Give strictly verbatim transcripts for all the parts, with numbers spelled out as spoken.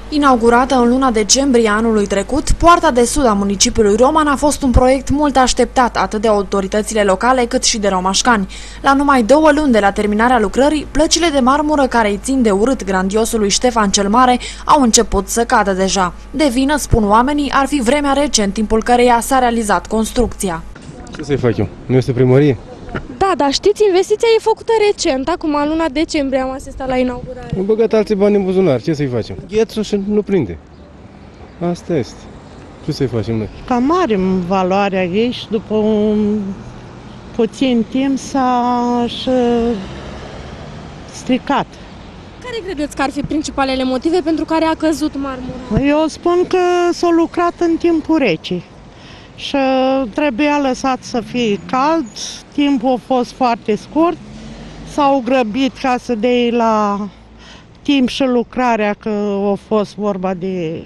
Inaugurată în luna decembrie anului trecut, Poarta de Sud a municipiului Roman a fost un proiect mult așteptat atât de autoritățile locale cât și de romașcani. La numai două luni de la terminarea lucrării, plăcile de marmură care îi țin de urât grandiosului Ștefan cel Mare au început să cadă deja. De vină, spun oamenii, ar fi vremea rece în timpul căreia s-a realizat construcția. Ce să-i fac eu? Nu este primărie? Da, dar știți, investiția e făcută recent, acum în luna decembrie am asistat la inaugurare. Am băgat alții bani în buzunar, ce să-i facem? Ghețul și nu prinde. Asta este. Ce să-i facem noi? Cam mare valoarea ei și după un puțin timp s-a și stricat. Care credeți că ar fi principalele motive pentru care a căzut marmura? Eu spun că s-a lucrat în timpul rece și trebuia lăsat să fie cald, timpul a fost foarte scurt, s-au grăbit ca să dea la timp și lucrarea, că a fost vorba de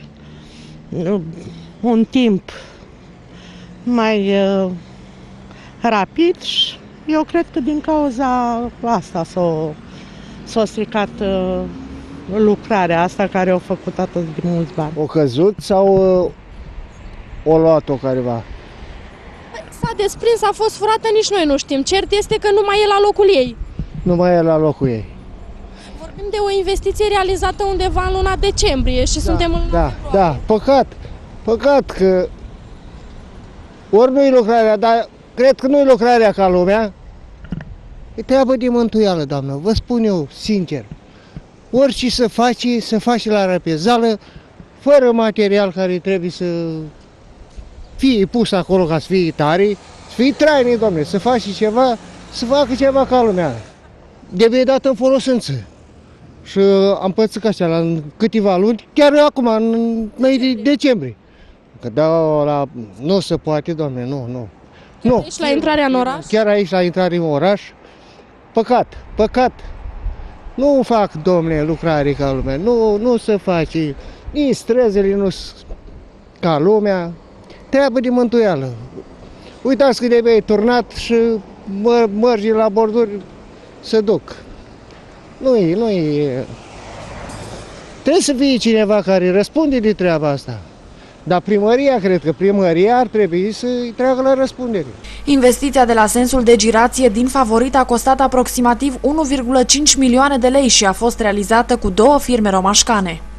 un timp mai uh, rapid și eu cred că din cauza asta s-a, s-a stricat uh, lucrarea asta care au făcut atât de mulți bani. O căzut sau uh, o luat-o careva? S-a desprins, a fost furată, nici noi nu știm. Cert este că nu mai e la locul ei. Nu mai e la locul ei. Vorbim de o investiție realizată undeva în luna decembrie și da, suntem în luna Da, februarie. da, păcat, păcat că ori nu-i lucrarea, dar cred că nu-i lucrarea ca lumea. E treabă de mântuială, doamnă, vă spun eu sincer. Orice să faci, să faci la răpezală, fără material care trebuie să fie pus acolo ca să fie tare, să fie trainic, doamne, să faci ceva, să facă ceva ca lumea. Trebuie dat în folosință. Și am pățit așa la câteva luni, chiar acum, în decembrie. Că da, la, nu se poate, doamne, nu, nu. Chiar nu. aici la intrarea în oraș? Chiar aici la intrare în oraș. Păcat, păcat. Nu fac, domne, lucrare ca lumea, nu, nu se face, nici străzile nu ca lumea. Treabă de mântuială. Uitați că de-abia e turnat și mă, mărgii la borduri se duc. Nu e, nu e. Trebuie să fie cineva care răspunde de treaba asta. Dar primăria, cred că primăria ar trebui să-i treacă la răspundere. Investiția de la sensul de girație din Favorit a costat aproximativ unu virgulă cinci milioane de lei și a fost realizată cu două firme romașcane.